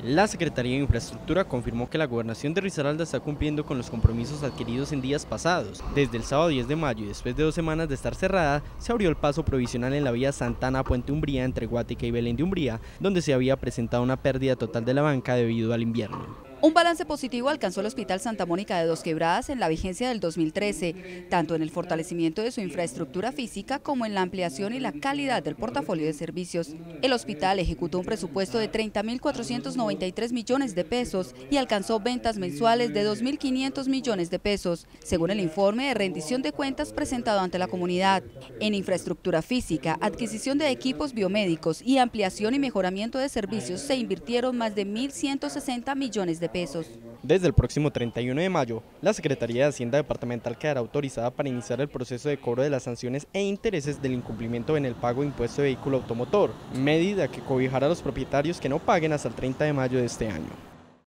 La Secretaría de Infraestructura confirmó que la Gobernación de Risaralda está cumpliendo con los compromisos adquiridos en días pasados. Desde el sábado 10 de mayo y después de 2 semanas de estar cerrada, se abrió el paso provisional en la vía Santana-Puente Umbría entre Guática y Belén de Umbría, donde se había presentado una pérdida total de la banca debido al invierno. Un balance positivo alcanzó el Hospital Santa Mónica de Dos Quebradas en la vigencia del 2013, tanto en el fortalecimiento de su infraestructura física como en la ampliación y la calidad del portafolio de servicios. El hospital ejecutó un presupuesto de 30.493 millones de pesos y alcanzó ventas mensuales de 2.500 millones de pesos, según el informe de rendición de cuentas presentado ante la comunidad. En infraestructura física, adquisición de equipos biomédicos y ampliación y mejoramiento de servicios se invirtieron más de 1.160 millones de pesos. Desde el próximo 31 de mayo, la Secretaría de Hacienda Departamental quedará autorizada para iniciar el proceso de cobro de las sanciones e intereses del incumplimiento en el pago de impuesto de vehículo automotor, medida que cobijará a los propietarios que no paguen hasta el 30 de mayo de este año.